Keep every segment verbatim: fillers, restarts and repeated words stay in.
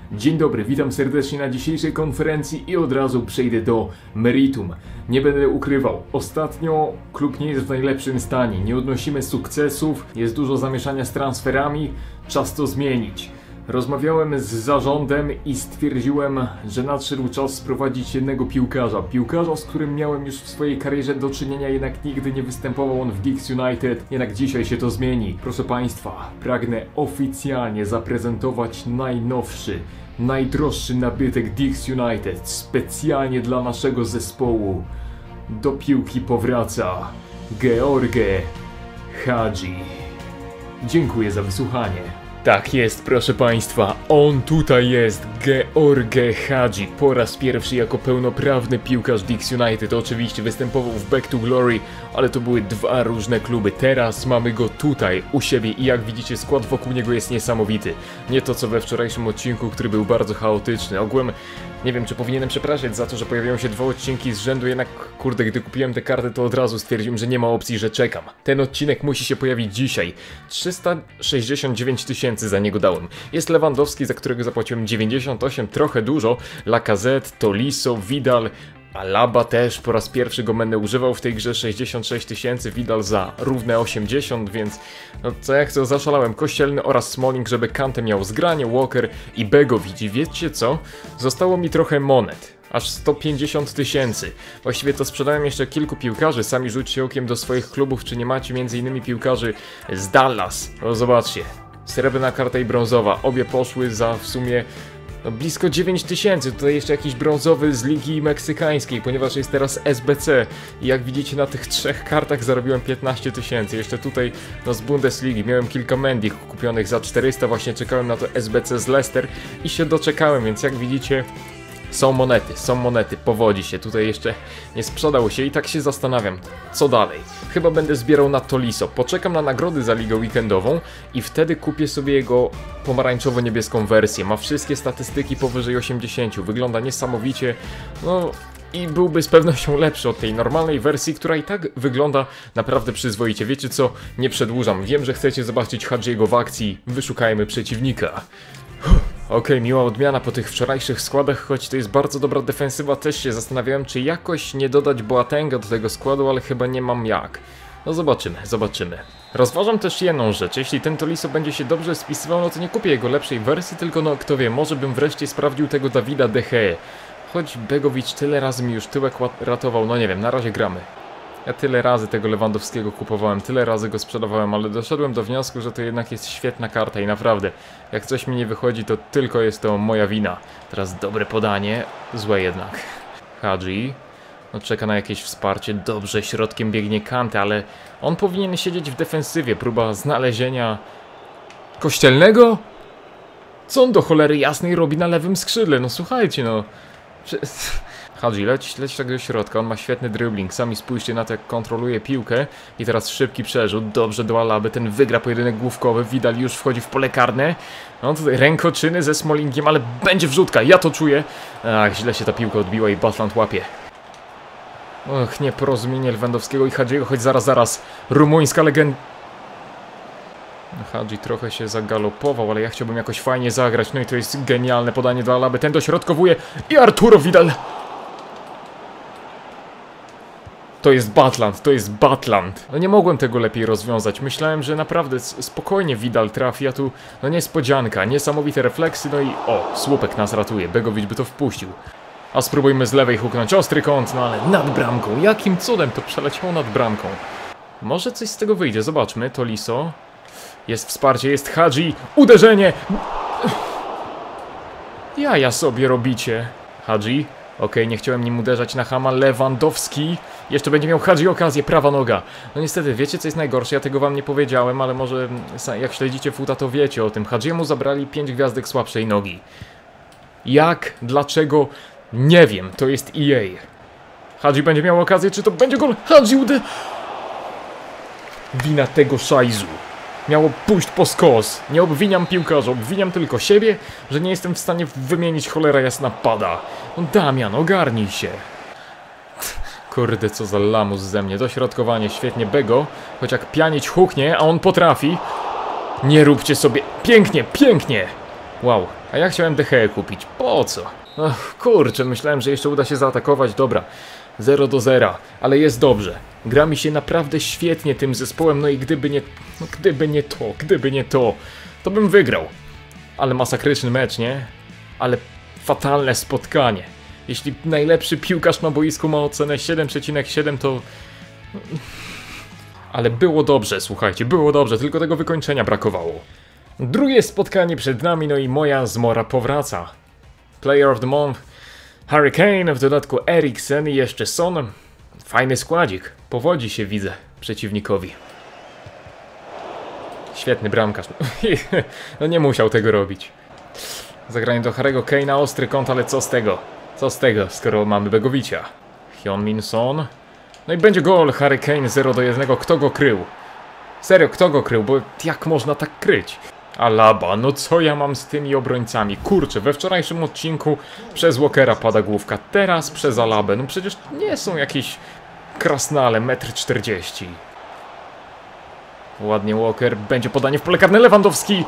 Dzień dobry, witam serdecznie na dzisiejszej konferencji i od razu przejdę do meritum. Nie będę ukrywał, ostatnio klub nie jest w najlepszym stanie, nie odnosimy sukcesów, jest dużo zamieszania z transferami, czas to zmienić. Rozmawiałem z zarządem i stwierdziłem, że nadszedł czas sprowadzić jednego piłkarza. Piłkarza, z którym miałem już w swojej karierze do czynienia, jednak nigdy nie występował on w Deeks United. Jednak dzisiaj się to zmieni. Proszę Państwa, pragnę oficjalnie zaprezentować najnowszy, najdroższy nabytek Deeks United. Specjalnie dla naszego zespołu. Do piłki powraca George Hagi. Dziękuję za wysłuchanie. Tak jest, proszę Państwa, on tutaj jest, George Hagi, po raz pierwszy jako pełnoprawny piłkarz Deeks United. Oczywiście występował w Back to Glory, ale to były dwa różne kluby. Teraz mamy go tutaj, u siebie i jak widzicie, skład wokół niego jest niesamowity. Nie to co we wczorajszym odcinku, który był bardzo chaotyczny. Ogółem nie wiem, czy powinienem przepraszać za to, że pojawiają się dwa odcinki z rzędu, jednak kurde, gdy kupiłem te karty, to od razu stwierdziłem, że nie ma opcji, że czekam. Ten odcinek musi się pojawić dzisiaj. trzysta sześćdziesiąt dziewięć tysięcy za niego dałem. Jest Lewandowski, za którego zapłaciłem dziewięćdziesiąt osiem, trochę dużo. Lacazette, Tolisso, Vidal, Alaba też, po raz pierwszy go będę używał w tej grze. Sześćdziesiąt sześć tysięcy, Vidal za równe osiemdziesiąt, więc no co jak to zaszalałem. Kościelny oraz Smalling, żeby Kante miał zgranie, Walker i Begovic. I wiecie co? Zostało mi trochę monet. Aż sto pięćdziesiąt tysięcy. Właściwie to sprzedałem jeszcze kilku piłkarzy. Sami rzućcie okiem do swoich klubów, czy nie macie między innymi piłkarzy z Dallas. No zobaczcie. Srebrna karta i brązowa. Obie poszły za w sumie no, blisko dziewięć tysięcy. Tutaj jeszcze jakiś brązowy z Ligi Meksykańskiej, ponieważ jest teraz S B C. I jak widzicie, na tych trzech kartach zarobiłem piętnaście tysięcy. Jeszcze tutaj no, z Bundesligi miałem kilka Mendy kupionych za czterysta. Właśnie czekałem na to S B C z Leicester i się doczekałem, więc jak widzicie, są monety, są monety, powodzi się, tutaj jeszcze nie sprzedało się i tak się zastanawiam, co dalej. Chyba będę zbierał na Tolisso, poczekam na nagrody za ligę weekendową i wtedy kupię sobie jego pomarańczowo-niebieską wersję. Ma wszystkie statystyki powyżej osiemdziesięciu, wygląda niesamowicie, no i byłby z pewnością lepszy od tej normalnej wersji, która i tak wygląda naprawdę przyzwoicie. Wiecie co, nie przedłużam, wiem, że chcecie zobaczyć Hagiego w akcji, wyszukajmy przeciwnika. Okej, okay, miła odmiana po tych wczorajszych składach, choć to jest bardzo dobra defensywa, też się zastanawiałem, czy jakoś nie dodać Boatenga do tego składu, ale chyba nie mam jak. No zobaczymy, zobaczymy. Rozważam też jedną rzecz, jeśli ten Tolisso będzie się dobrze spisywał, no to nie kupię jego lepszej wersji, tylko no kto wie, może bym wreszcie sprawdził tego Davida De Gea. Choć Begovic tyle razy mi już tyłek ratował, no nie wiem, na razie gramy. Ja tyle razy tego Lewandowskiego kupowałem, tyle razy go sprzedawałem, ale doszedłem do wniosku, że to jednak jest świetna karta i naprawdę, jak coś mi nie wychodzi, to tylko jest to moja wina. Teraz dobre podanie, złe jednak. Hagi, no czeka na jakieś wsparcie, dobrze, środkiem biegnie Kante, ale on powinien siedzieć w defensywie, próba znalezienia Kościelnego? Co on do cholery jasnej robi na lewym skrzydle? No słuchajcie, no... Hagi, leć, leć tak do środka, on ma świetny dribbling, sami spójrzcie na to, jak kontroluje piłkę. I teraz szybki przerzut, dobrze do Alaby, ten wygra pojedynek główkowy, Vidal już wchodzi w pole karne. No tutaj rękoczyny ze Smallingiem, ale będzie wrzutka, ja to czuję. Ach, źle się ta piłka odbiła i Butland łapie. Och, nieporozumienie Lewandowskiego i Hagiego, choć zaraz, zaraz, rumuńska legenda. Hagi trochę się zagalopował, ale ja chciałbym jakoś fajnie zagrać, no i to jest genialne podanie do Alaby, ten dośrodkowuje i Arturo Vidal. To jest Butland, to jest Butland. No nie mogłem tego lepiej rozwiązać. Myślałem, że naprawdę spokojnie Vidal trafi, a tu no niespodzianka, niesamowite refleksy, no i o, słupek nas ratuje, Begovic by to wpuścił. A spróbujmy z lewej huknąć, ostry kąt, no ale nad bramką, jakim cudem to przeleciało nad bramką. Może coś z tego wyjdzie, zobaczmy, Tolisso. Jest wsparcie, jest Hagi, uderzenie! Jaja sobie robicie. Hagi. Okej, okay, nie chciałem nim uderzać na chama. Lewandowski. Jeszcze będzie miał Hagi okazję, prawa noga. No niestety, wiecie co jest najgorsze? Ja tego wam nie powiedziałem, ale może jak śledzicie futa, to wiecie o tym. Hagiemu zabrali pięć gwiazdek słabszej nogi. Jak? Dlaczego? Nie wiem, to jest E A. Hagi będzie miał okazję, czy to będzie gol? Hagi ude... Wina tego szajzu. Miało pójść po skos. Nie obwiniam piłkarza, obwiniam tylko siebie, że nie jestem w stanie wymienić cholera jasna pada. No Damian, ogarnij się. Kurde, co za lamus ze mnie. Dośrodkowanie, świetnie Bego. Choć jak Pjanić huknie, a on potrafi. Nie róbcie sobie... Pięknie, pięknie! Wow, a ja chciałem De Gea kupić. Po co? Och, kurczę, myślałem, że jeszcze uda się zaatakować. Dobra, zero do zera, ale jest dobrze. Gra mi się naprawdę świetnie tym zespołem, no i gdyby nie... No gdyby nie to, gdyby nie to, to bym wygrał. Ale masakryczny mecz, nie? Ale fatalne spotkanie. Jeśli najlepszy piłkarz na boisku ma ocenę siedem przecinek siedem, to... Ale było dobrze, słuchajcie, było dobrze, tylko tego wykończenia brakowało. Drugie spotkanie przed nami, no i moja zmora powraca. Player of the Month, Harry Kane, w dodatku Eriksen i jeszcze Son. Fajny składzik, powodzi się widzę przeciwnikowi. Świetny bramkarz, no nie musiał tego robić. Zagranie do Harry'ego Kane'a, ostry kąt, ale co z tego? Co z tego, skoro mamy Begovicia? Heung-min Son. No i będzie gol, Harry Kane zero do jednego, kto go krył? Serio, kto go krył, bo jak można tak kryć? Alaba, no co ja mam z tymi obrońcami? Kurczę, we wczorajszym odcinku przez Walkera pada główka, teraz przez Alabę. No przecież nie są jakieś krasnale, metr czterdzieści. Ładnie Walker, będzie podanie w pole karne, Lewandowski!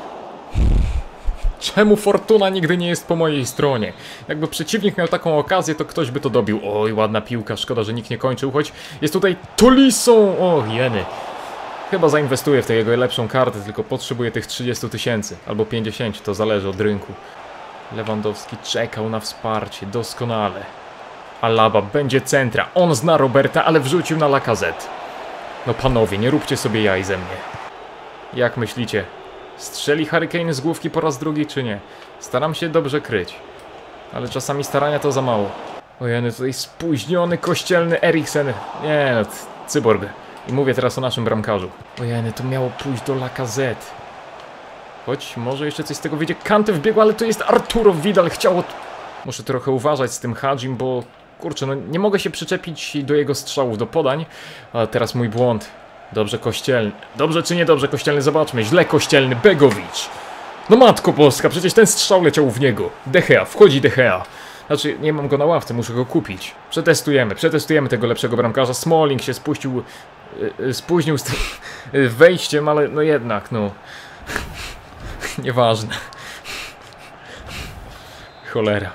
Czemu fortuna nigdy nie jest po mojej stronie? Jakby przeciwnik miał taką okazję, to ktoś by to dobił. Oj, ładna piłka, szkoda, że nikt nie kończył, choć jest tutaj Tolisso! O, jeny. Chyba zainwestuję w tę jego lepszą kartę, tylko potrzebuję tych trzydziestu tysięcy, albo pięćdziesięciu, to zależy od rynku. Lewandowski czekał na wsparcie, doskonale. Alaba będzie centra, on zna Roberta, ale wrzucił na Lacazette. No panowie, nie róbcie sobie jaj ze mnie. Jak myślicie? Strzeli Harry Kane z główki po raz drugi, czy nie? Staram się dobrze kryć. Ale czasami starania to za mało. Ojej, tutaj spóźniony, kościelny Eriksen. Nie no, cyborg. I mówię teraz o naszym bramkarzu. Ojej, to miało pójść do Lacazette. Choć może jeszcze coś z tego wyjdzie. Kante wbiegł, ale to jest Arturo Vidal. Chciało... Muszę trochę uważać z tym Hadzim, bo... Kurczę, no nie mogę się przyczepić do jego strzałów, do podań. Ale teraz mój błąd. Dobrze, Kościelny. Dobrze czy niedobrze, Kościelny? Zobaczmy. Źle, Kościelny. Begovic. No matko boska, przecież ten strzał leciał w niego. De Gea, wchodzi De Gea. Znaczy, nie mam go na ławce, muszę go kupić. Przetestujemy, przetestujemy tego lepszego bramkarza. Smalling się spuścił... Yy, spóźnił z tym yy, wejściem, ale no jednak, no... Nieważne. Cholera.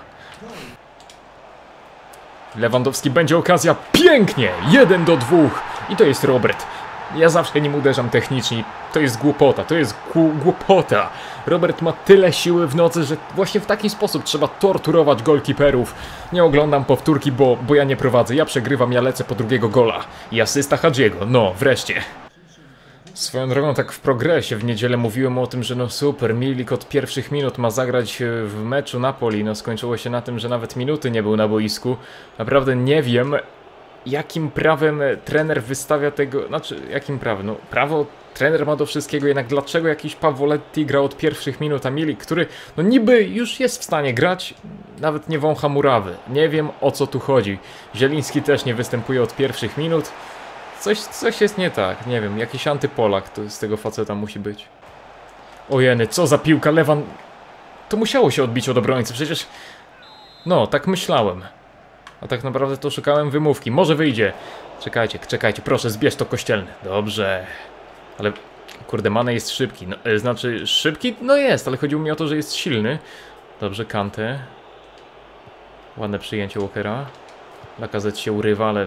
Lewandowski, będzie okazja. Pięknie! Jeden do dwóch. I to jest Robert. Ja zawsze nim uderzam technicznie. To jest głupota, to jest głupota. Robert ma tyle siły w nocy, że właśnie w taki sposób trzeba torturować golkiperów. Nie oglądam powtórki, bo, bo ja nie prowadzę. Ja przegrywam, ja lecę po drugiego gola. I asysta Hadziego. No, wreszcie. Swoją drogą, tak w progresie w niedzielę mówiłem o tym, że no super, Milik od pierwszych minut ma zagrać w meczu Napoli. No skończyło się na tym, że nawet minuty nie był na boisku. Naprawdę nie wiem, jakim prawem trener wystawia tego... Znaczy, jakim prawem? No, prawo trener ma do wszystkiego, jednak dlaczego jakiś Pavoletti gra od pierwszych minut, a Milik, który no niby już jest w stanie grać, nawet nie wącha murawy. Nie wiem, o co tu chodzi. Zieliński też nie występuje od pierwszych minut. Coś, coś jest nie tak, nie wiem, jakiś antypolak to z tego faceta musi być. Ojeny, co za piłka, Lewan... To musiało się odbić od obrońcy, przecież... No, tak myślałem. A tak naprawdę to szukałem wymówki, może wyjdzie. Czekajcie, czekajcie, proszę, zbierz to Kościelny. Dobrze. Ale, kurde, Mane jest szybki, no, e, znaczy szybki? No jest, ale chodziło mi o to, że jest silny. Dobrze, Kante. Ładne przyjęcie Walkera. Lacazette się urywa, ale...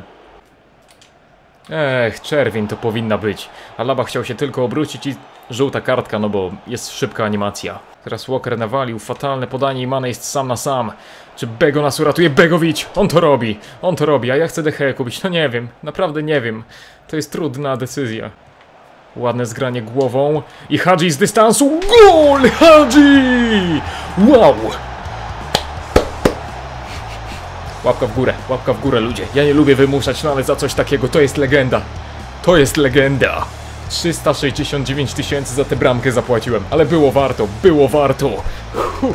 Ech, czerwień to powinna być. Alaba chciał się tylko obrócić i żółta kartka, no bo jest szybka animacja. Teraz Walker nawalił, fatalne podanie i Mane jest sam na sam. Czy Bego nas uratuje? Begovic! On to robi! On to robi, a ja chcę De Gea kupić. No nie wiem, naprawdę nie wiem. To jest trudna decyzja. Ładne zgranie głową i Hadzi z dystansu. Gol! Hadzi! Wow! Łapka w górę, łapka w górę, ludzie. Ja nie lubię wymuszać, no ale za coś takiego to jest legenda. To jest legenda. trzysta sześćdziesiąt dziewięć tysięcy za tę bramkę zapłaciłem, ale było warto, było warto. Huh.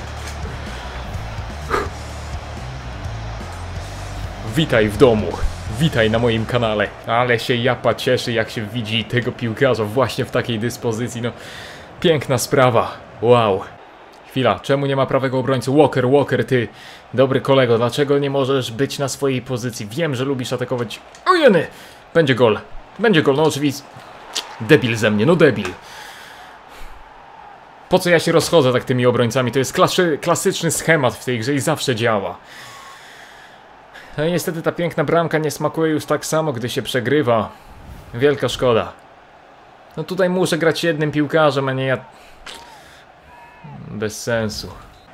Witaj w domu, witaj na moim kanale. Ale się japa cieszy, jak się widzi tego piłkarza właśnie w takiej dyspozycji, no. Piękna sprawa, wow. Chwila, czemu nie ma prawego obrońcy? Walker, Walker, ty dobry kolego, dlaczego nie możesz być na swojej pozycji? Wiem, że lubisz atakować. Ojeny! Będzie gol, będzie gol, no oczywiście. Debil ze mnie, no debil. Po co ja się rozchodzę tak tymi obrońcami? To jest klasy, klasyczny schemat w tej grze i zawsze działa. No i niestety ta piękna bramka nie smakuje już tak samo, gdy się przegrywa. Wielka szkoda. No tutaj muszę grać jednym piłkarzem, a nie ja... Bez sensu.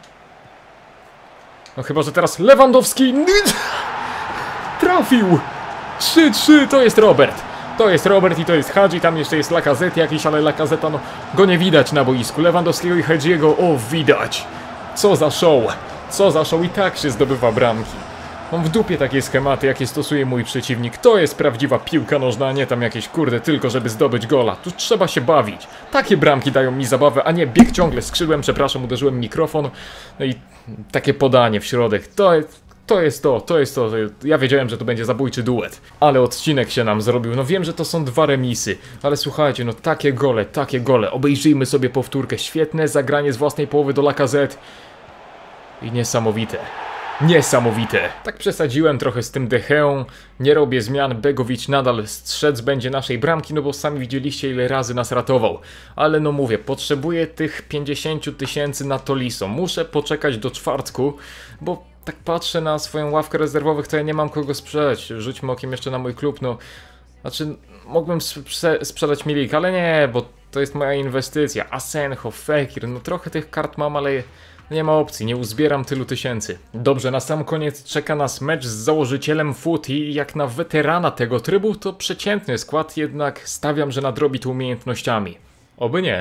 No chyba, że teraz Lewandowski... Trafił! trzy trzy, to jest Robert. To jest Robert i to jest Hadzi, tam jeszcze jest Lacazette jakiś, ale Lacazette, no, go nie widać na boisku. Lewandowskiego i Hadziego, o, widać. Co za show. Co za show i tak się zdobywa bramki. Mam w dupie takie schematy, jakie stosuje mój przeciwnik. To jest prawdziwa piłka nożna, a nie tam jakieś kurde tylko, żeby zdobyć gola. Tu trzeba się bawić. Takie bramki dają mi zabawę, a nie bieg ciągle skrzydłem, przepraszam, uderzyłem mikrofon. No i takie podanie w środek. To jest... To jest to, to jest to, ja wiedziałem, że to będzie zabójczy duet. Ale odcinek się nam zrobił, no wiem, że to są dwa remisy. Ale słuchajcie, no takie gole, takie gole. Obejrzyjmy sobie powtórkę, świetne zagranie z własnej połowy do Lacazette. I niesamowite. Niesamowite. Tak przesadziłem trochę z tym De Geą. Nie robię zmian, Begovic nadal strzec będzie naszej bramki, no bo sami widzieliście ile razy nas ratował. Ale no mówię, potrzebuję tych pięćdziesiąt tysięcy na Tolisso. Muszę poczekać do czwartku, bo... Tak patrzę na swoją ławkę rezerwowych, to ja nie mam kogo sprzedać. Rzućmy okiem jeszcze na mój klub, no... Znaczy, mógłbym sprze sprzedać Milik, ale nie, bo to jest moja inwestycja. Asenjo, Fekir, no trochę tych kart mam, ale nie ma opcji, nie uzbieram tylu tysięcy. Dobrze, na sam koniec czeka nas mecz z założycielem F U T i jak na weterana tego trybu, to przeciętny skład, jednak stawiam, że nadrobi to umiejętnościami. Oby nie.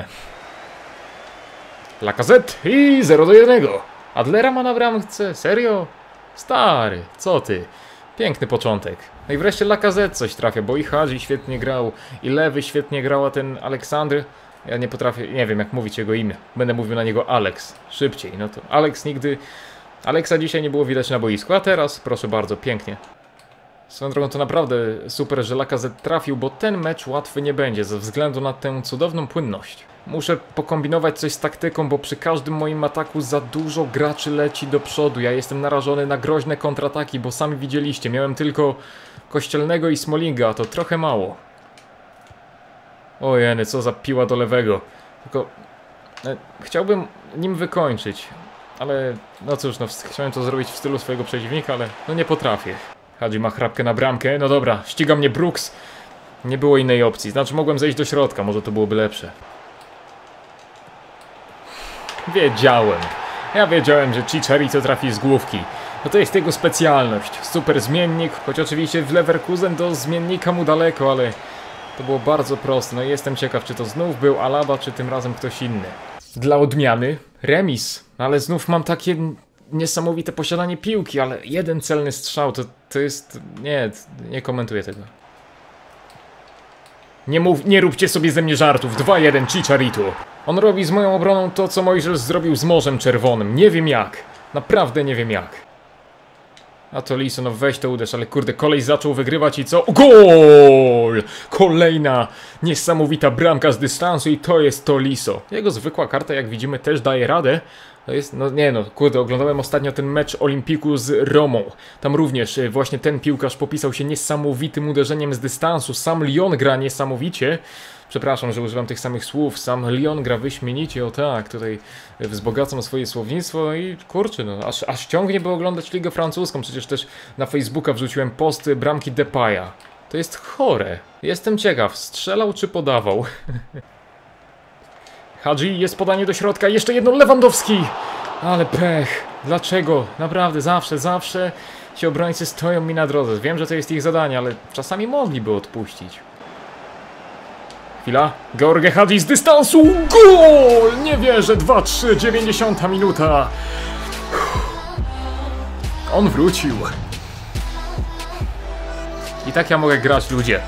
Lacazette i zero do jednego. Adlera ma na bramce? Serio? Stary, co ty? Piękny początek. No i wreszcie Lacazette coś trafia, bo i Hadzi świetnie grał, i Lewy świetnie grał, a ten Aleksandr... Ja nie potrafię, nie wiem jak mówić jego imię. Będę mówił na niego Alex. Szybciej, no to Alex nigdy... Alexa dzisiaj nie było widać na boisku, a teraz, proszę bardzo, pięknie. Swoją drogą to naprawdę super, że Lacazette trafił, bo ten mecz łatwy nie będzie, ze względu na tę cudowną płynność. Muszę pokombinować coś z taktyką, bo przy każdym moim ataku za dużo graczy leci do przodu. Ja jestem narażony na groźne kontrataki, bo sami widzieliście, miałem tylko Kościelnego i Smallinga, a to trochę mało. O jeny, co za piła do lewego. Tylko e, chciałbym nim wykończyć, ale no cóż, no chciałem to zrobić w stylu swojego przeciwnika, ale no nie potrafię. Hadzi ma chrapkę na bramkę, no dobra, ściga mnie Brooks. Nie było innej opcji, znaczy mogłem zejść do środka, może to byłoby lepsze. Wiedziałem. Ja wiedziałem, że Chicharito trafi z główki. No to jest jego specjalność. Super zmiennik, choć oczywiście w Leverkusen do zmiennika mu daleko, ale to było bardzo proste. No i jestem ciekaw, czy to znów był Alaba, czy tym razem ktoś inny. Dla odmiany remis. Ale znów mam takie niesamowite posiadanie piłki, ale jeden celny strzał to, to jest... Nie, nie komentuję tego. Nie mów, nie róbcie sobie ze mnie żartów. dwa jeden Chicharito. On robi z moją obroną to, co Mojżesz zrobił z Morzem Czerwonym. Nie wiem jak. Naprawdę nie wiem jak. A Tolisso, no weź to uderz, ale kurde, kolej zaczął wygrywać i co? Gol! Kolejna niesamowita bramka z dystansu i to jest Tolisso. Jego zwykła karta, jak widzimy, też daje radę. To jest, no nie no, kurde, oglądałem ostatnio ten mecz Olimpiku z Romą. Tam również właśnie ten piłkarz popisał się niesamowitym uderzeniem z dystansu. Sam Lyon gra niesamowicie. Przepraszam, że używam tych samych słów. Sam Lyon gra wyśmienicie, o tak, tutaj wzbogacam swoje słownictwo i kurczę, no, aż, aż ciągnie by oglądać Ligę Francuską. Przecież też na Facebooka wrzuciłem post bramki Depaya. To jest chore. Jestem ciekaw, strzelał czy podawał? Hadzi, jest podanie do środka, jeszcze jedno Lewandowski! Ale pech, dlaczego? Naprawdę, zawsze, zawsze ci obrońcy stoją mi na drodze. Wiem, że to jest ich zadanie, ale czasami mogliby odpuścić. Chwila, George Hadzi z dystansu, gol! Nie wierzę, dwa trzy, dziewięćdziesiąta minuta. On wrócił. I tak ja mogę grać, ludzie.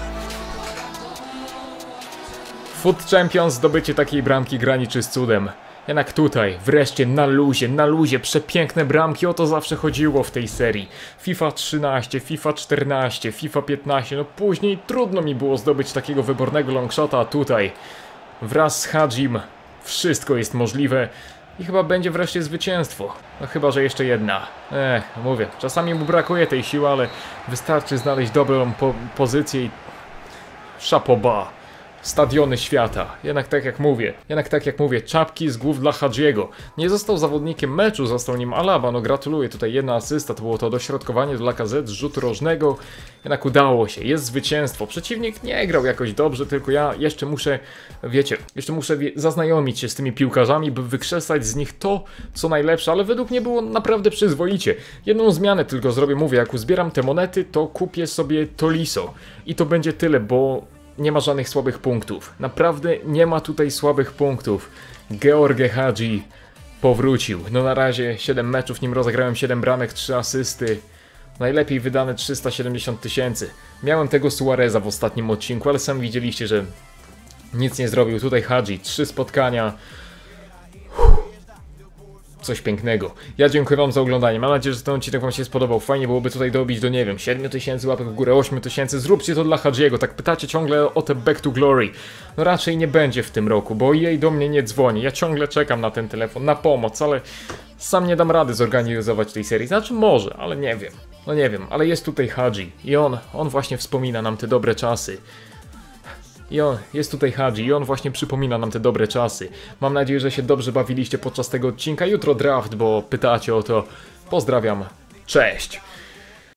Foot Champions, zdobycie takiej bramki graniczy z cudem. Jednak tutaj, wreszcie na luzie, na luzie, przepiękne bramki, o to zawsze chodziło w tej serii. FIFA trzynaście, FIFA czternaście, FIFA piętnaście, no później trudno mi było zdobyć takiego wybornego longshota, a tutaj wraz z Hadzim wszystko jest możliwe i chyba będzie wreszcie zwycięstwo. No chyba, że jeszcze jedna. Ech, mówię, czasami mu brakuje tej siły, ale wystarczy znaleźć dobrą po pozycję i chapeau bas. stadiony świata. Jednak tak jak mówię, jednak tak jak mówię, czapki z głów dla Hadjiego. Nie został zawodnikiem meczu, został nim Alaba. No gratuluję, tutaj jedna asysta, to było to dośrodkowanie dla K Z z rzutu rożnego. Jednak udało się, jest zwycięstwo. Przeciwnik nie grał jakoś dobrze, tylko ja jeszcze muszę, wiecie, jeszcze muszę wie zaznajomić się z tymi piłkarzami, by wykrzesać z nich to, co najlepsze, ale według mnie było naprawdę przyzwoicie. Jedną zmianę tylko zrobię, mówię, jak uzbieram te monety, to kupię sobie Tolisso. I to będzie tyle, bo nie ma żadnych słabych punktów. Naprawdę nie ma tutaj słabych punktów. George Hagi powrócił. No na razie siedem meczów, nim rozegrałem siedem bramek, trzy asysty. Najlepiej wydane trzysta siedemdziesiąt tysięcy. Miałem tego Suareza w ostatnim odcinku, ale sami widzieliście, że nic nie zrobił. Tutaj Hagi, trzy spotkania. Coś pięknego. Ja dziękuję wam za oglądanie. Mam nadzieję, że ten odcinek wam się spodobał. Fajnie byłoby tutaj dobić do, nie wiem, siedmiu tysięcy łapek w górę, ośmiu tysięcy. Zróbcie to dla Hagiego. Tak pytacie ciągle o te Back to Glory. No raczej nie będzie w tym roku, bo jej do mnie nie dzwoni. Ja ciągle czekam na ten telefon, na pomoc, ale sam nie dam rady zorganizować tej serii. Znaczy może, ale nie wiem. No nie wiem, ale jest tutaj Hagi i on, on właśnie wspomina nam te dobre czasy. I on, jest tutaj Hagi i on właśnie przypomina nam te dobre czasy. Mam nadzieję, że się dobrze bawiliście podczas tego odcinka. Jutro draft, bo pytacie o to. Pozdrawiam, cześć!